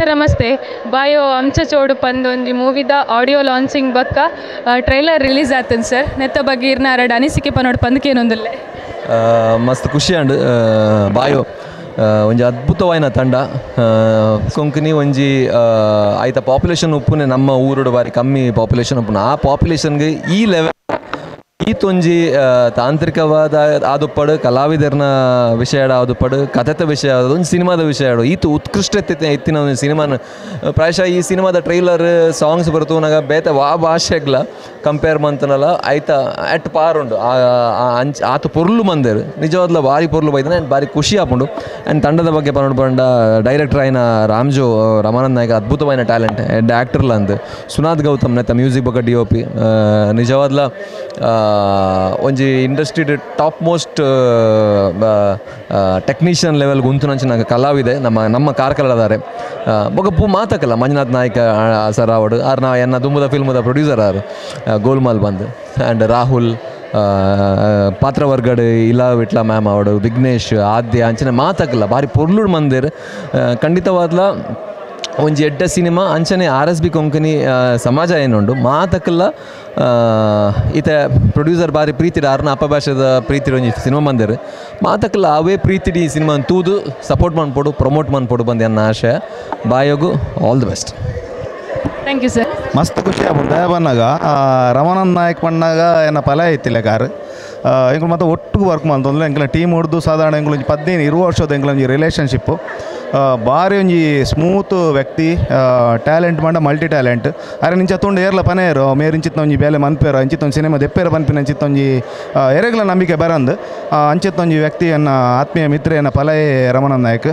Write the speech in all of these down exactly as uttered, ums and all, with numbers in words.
ನಮಸ್ತೆ. ಬಾಯೋ ಅಂಚ ಚೋಡು ಪಂದು ಒಂಜಿ ಮೂವಿದ ಆಡಿಯೋ ಲಾಂಚಿಂಗ್ ಬಕ್ಕ ಟ್ರೈಲರ್ ರಿಲೀಸ್ ಆತನ್ ಸರ್. ನೆತ್ತ ಬಗ್ಗೆ ಇರ್ನ ಎರಡು ಅನಿಸಿಕೆ ಪನೋಡು ಪಂದಕೇನೊಂದುಲ್ಲೆ ಮಸ್ತ್ ಖುಷಿ ಅಂಡ್ ಬಾಯೋ ಒಂಜಿ ಅದ್ಭುತವಾಯಿನ ತಂಡ. ಕೊಂಕಣಿ ಒಂಜಿ ಆಯ್ತ ಪಾಪ್ಯುಲೇಷನ್ ಉಪ್ಪುನೆ ನಮ್ಮ ಊರುಡು ಬಾರಿ ಕಮ್ಮಿ ಪಾಪ್ಯುಲೇಷನ್ ಉಪ್ಪುನ ಆ ಪಾಪ್ಯುಲೇಷನ್ಗೆ ಈ ಲೆವೆಲ್ ಈತೊಂಜಿ ತಾಂತ್ರಿಕವಾದ ಆದುಪ್ಪಡು ಕಲಾವಿದರ್ನ ವಿಷಯ ಆದುಪ್ಪಡು ಕಥೆತ ವಿಷಯ ಆದದು ಒಂದು ಸಿನಿಮಾದ ವಿಷಯ ಆಡು ಈತು ಉತ್ಕೃಷ್ಟತೆ ಎತ್ತಿನ ಒಂದು ಸಿನಿಮಾನ ಪ್ರಾಯಶಃ ಈ ಸಿನಿಮಾದ ಟ್ರೈಲರ್ ಸಾಂಗ್ಸ್ ಬರ್ತುನಾಗ ಬೇತೆ ವಾ ಭಾಷೆಗ್ಲ ಕಂಪೇರ್ ಮಂತನಲ್ಲ ಆಯ್ತಾ ಎಟ್ ಪಾರ್ ಉಂಡು ಅಂಚ ಆತು ಪೊರ್ಲು ಮಂದೇರು ನಿಜವಾದ್ಲ ಭಾರಿ ಪೊರ್ಲು ಬೈದಾನೆ ಆ್ಯಂಡ್ ಭಾರಿ ಖುಷಿ ಆಪುಂಡು. ಆ್ಯಂಡ್ ತಂಡದ ಬಗ್ಗೆ ಪನ್ನೊಡು ಪಂಡ ಡೈರೆಕ್ಟರ್ ಆಯ್ನ ರಾಮ್ಜೋ ರಮಾನಂದ್ ನಾಯಕ ಅದ್ಭುತವಾದ ಟ್ಯಾಲೆಂಟ್ ಆ್ಯಂಡ್ ಆ್ಯಕ್ಟರ್ಲ ಅಂದು ಸುನಾದ್ ಗೌತಮ್ ನೆತ್ತ ಮ್ಯೂಸಿಕ್ ಬಗ್ಗೆ ಡಿ ಒ ಪಿ ನಿಜವಾದ್ಲ ಒಂಜಿ industry top most technician level ಗುಂತುನಂಚಿನ ಕಲಾವಿದೆ ನಮ್ಮ ನಮ್ಮ ಕಾರ್ಕಳದಾರೆ ಬೊಕ ಪೂ ಮಾತಕಲ್ಲ ಮಂಜುನಾಥ್ ನಾಯ್ಕ ಸರ್ ಅವಡು ಆರ್ ನಾ ಎನ್ನ ದುಂಬುದ ಫಿಲ್ಮದ ಪ್ರೊಡ್ಯೂಸರ್ ಆರು ಗೋಲ್ಮಾಲ್ ಬಂದು ಆ್ಯಂಡ್ ರಾಹುಲ್ ಪಾತ್ರವರ್ಗಡ್ ಇಲಾ ವಿಟ್ಲ ಮ್ಯಾಮ್ ಅವಡು ವಿಘ್ನೇಶ್ ಆದ್ಯ ಅಂಚನೆ ಮಾತಕಲ್ಲ ಭಾರಿ ಪೊರ್ಲುಡ್ ಮಂದಿರ್ ಖಂಡಿತವಾದ್ಲ ಒಂಜಿ ಎಡ್ಡ ಸಿನಿಮಾ ಅಂಚನೆ ಆರ್ ಎಸ್ ಬಿ ಕೊಂಕಣಿ ಸಮಾಜ ಏನುಂಡು ಮಾತಕಲ್ಲ ಈತ ಪ್ರೊಡ್ಯೂಸರ್ ಬಾರಿ ಪ್ರೀತಿಡ ಆರ್ನ ಅಪಭಾಷೆದ ಪ್ರೀತಿಡ ಒಂಜಿ ಸಿನಿಮಾ ಬಂದಿರು ಮಾತಕಲ್ಲ ಅವೇ ಪ್ರೀತಿಡಿ ಈ ಸಿನಿಮಾ ತೂದು ಸಪೋರ್ಟ್ ಮಾಡ್ಕೊಡು ಪ್ರಮೋಟ್ ಮಾಡ್ಕೊಡು ಬಂದು ನನ್ನ ಆಶಯ. ಬಾಯೋಗು all the best. Thank you sir. ಮಸ್ತ್ ಖುಷಿ ಆಗ್ಬೋದು ದಯ ಬಂದಾಗ ರಮಾನಂದ್ ನಾಯಕ್ ಪಣ್ಣಾಗ ಏನ ಫಲ ಐತಿಲ್ಲ ಕಾರು ಎಂಗಳು ಮತ್ತೆ ಒಟ್ಟಿಗೆ ವರ್ಕ್ ಮಾಡ್ತಂದ್ರೆ ಎಂಕ್ಲ ಟೀಮ್ ಹೊಡೆದು ಸಾಧಾರಣ ಎಂಗಳು ಒಂಜಿ ಪದಿನೈದು ಇರುವ ವರ್ಷದ ಎಂಕ್ಲ ಒಂಜಿ ರಿಲೇಷನ್ಶಿಪ್ಪು ಭಾರಿ ಒಂಜಿ ಸ್ಮೂತ್ ವ್ಯಕ್ತಿ ಟ್ಯಾಲೆಂಟ್ ಮಂಡ ಮಲ್ಟಿ ಟ್ಯಾಲೆಂಟ್ ಅರೆ ನಿಂಚ ತೊಂಡು ಏರ್ಲ ಪನೇರು ಮೇರು ಇಂಚಿತ್ತ ಒಂಜಿ ಬೇಲೆ ಮನ್ಪೇರು ಅಂಚಿತ್ತ ಒಂದು ಸಿನಿಮಾ ದೆಪ್ಪೇರ ಪನ್ಪಿನ ಅಂಚಿತ್ತ ಒಂಜಿ ಎರೆಗ್ಲ ನಂಬಿಕೆ ಬರಂದು ಅಂಚಿತ್ತ ಒಂಜಿ ವ್ಯಕ್ತಿ ಎನ್ನ ಆತ್ಮೀಯ ಮಿತ್ರ ಎನ್ನ ಫಲೇ Ramanand Nayak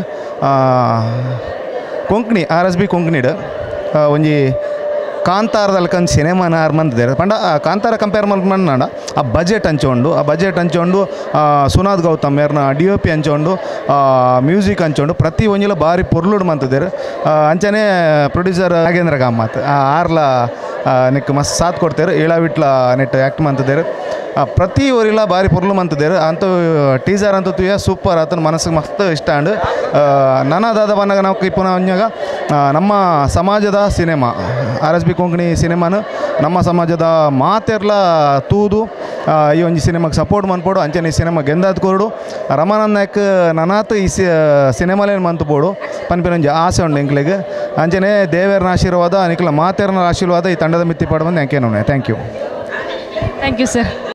Konkani R S B ಕೊಂಕಣಿಡ್ ಒಂಜಿ ಕಾಂತಾರದಲ್ಲಿ ಕಂದು ಸಿನಿಮಾನ ಆರು ಮಂದಿದ್ದಾರೆ ಪಂಡ ಕಾಂತಾರ ಕಂಪೇರ್ ಮಾಡ್ಕೊಂಡ ಆ ಬಜೆಟ್ ಹಂಚೋಂಡು ಆ ಬಜೆಟ್ ಹಂಚೋಂಡು ಸುನಾದ್ ಗೌತಮ್ ಯಾರನ್ನ ಡಿ ಒ ಪಿ ಹಂಚೋಂಡು ಮ್ಯೂಸಿಕ್ ಹಂಚೋಂಡು ಪ್ರತಿ ಒಂಜಿಲ ಭಾರಿ ಪೊರ್ಲುಡ್ ಮಂತಿದ್ದಾರೆ ಅಂಚನೆ ಪ್ರೊಡ್ಯೂಸರ್ ನಾಗೇಂದ್ರ ಕಾಮತ್ ಆರ್ಲ ನೆಕ್ ಮಸ್ತ್ ಸಾಥ್ ಕೊಡ್ತಾರೆ ಏಳಾವಿಟ್ಲ ನೆಟ್ ಆ್ಯಕ್ಟ್ ಮಂತಿದ್ದಾರೆ ಪ್ರತಿ ಊರಿಲ್ಲ ಭಾರಿ ಪೊರ್ಲು ಮಂತಿದ್ದಾರೆ ಅಂತೂ ಟೀಸರ್ ಅಂತೂ ತುಯ ಸೂಪರ್ ಆತನ ಮನಸ್ಸಿಗೆ ಮಸ್ತ್ ಇಷ್ಟ ಅಂಡ್ ನಾನಾದಾದ ಬಂದಾಗ ನಾವು ಪುನಃ ಒಂಜಾಗ ನಮ್ಮ ಸಮಾಜದ cinema R S B Konkani ಸಿನಿಮಾನು ನಮ್ಮ ಸಮಾಜದ ಮಾತೆರ್ಲ ತೂದು ಈ ಒಂಜಿ ಸಿನಿಮಾಗೆ ಸಪೋರ್ಟ್ ಮನ್ಪೋಡು ಅಂಚನೆ ಈ ಸಿನಿಮಾ ಗೆಂದಾದ್ ಕೊರಡು ರಮಾನಂದ್ ನಾಯಕ್ ನನಾತ್ ಈ ಸಿನಿಮಾಲೇನು ಮಂತುಪೋಡು ಪನ್ಪಿನ ಒಂಜಿ ಆಸೆ ಉಂಡು ಎಂಕ್ಲೆಗೆ ಅಂಚನೆ ದೇವೇರ್ನ ಆಶೀರ್ವಾದ ನಿಕ್ಲ ಮಾತೆರ್ನ ಆಶೀರ್ವಾದ ಈ ತಂಡದ ಮಿತ್ತಿ ಪಡ ಬಂದು ಎಂಕೇನು thank you. Thank you sir.